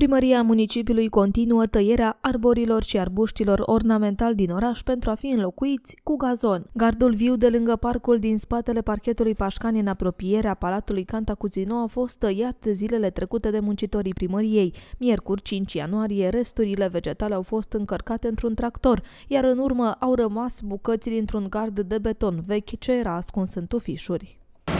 Primăria municipiului continuă tăierea arborilor și arbuștilor ornamentali din oraș pentru a fi înlocuiți cu gazon. Gardul viu de lângă parcul din spatele parchetului Pașcani în apropierea Palatului Cantacuzino a fost tăiat zilele trecute de muncitorii primăriei. Miercuri 5 ianuarie, resturile vegetale au fost încărcate într-un tractor, iar în urmă au rămas bucăți dintr-un gard de beton vechi ce era ascuns în tufișuri.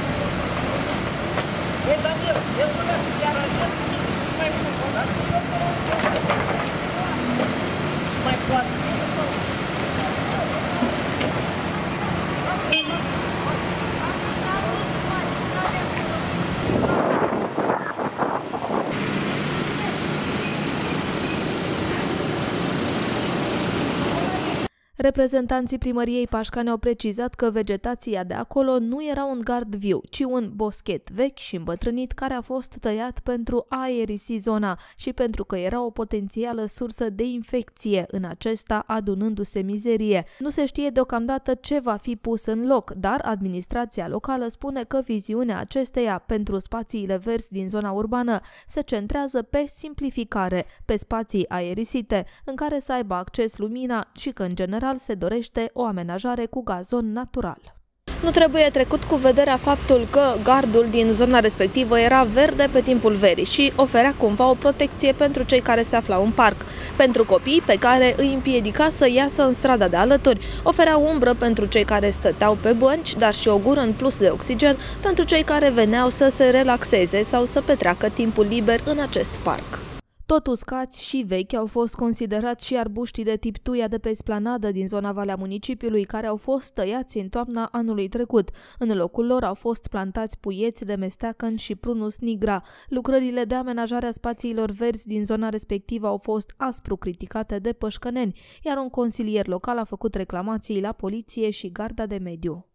Reprezentanții primăriei Pașcani au precizat că vegetația de acolo nu era un gard viu, ci un boschet vechi și îmbătrânit care a fost tăiat pentru a aerisi zona și pentru că era o potențială sursă de infecție în acesta, adunându-se mizerie. Nu se știe deocamdată ce va fi pus în loc, dar administrația locală spune că viziunea acesteia pentru spațiile verzi din zona urbană se centrează pe simplificare, pe spații aerisite, în care să aibă acces lumina și că, în general, se dorește o amenajare cu gazon natural. Nu trebuie trecut cu vederea faptul că gardul din zona respectivă era verde pe timpul verii și oferea cumva o protecție pentru cei care se aflau în parc. Pentru copii pe care îi împiedica să iasă în strada de alături, oferea umbră pentru cei care stăteau pe bănci, dar și o gură în plus de oxigen pentru cei care veneau să se relaxeze sau să petreacă timpul liber în acest parc. Tot uscați și vechi au fost considerați și arbuștii de tip tuia de pe esplanadă din zona Valea municipiului, care au fost tăiați în toamna anului trecut. În locul lor au fost plantați puieți de mesteacăn și prunus nigra. Lucrările de amenajare a spațiilor verzi din zona respectivă au fost aspru criticate de pășcăneni, iar un consilier local a făcut reclamații la poliție și garda de mediu.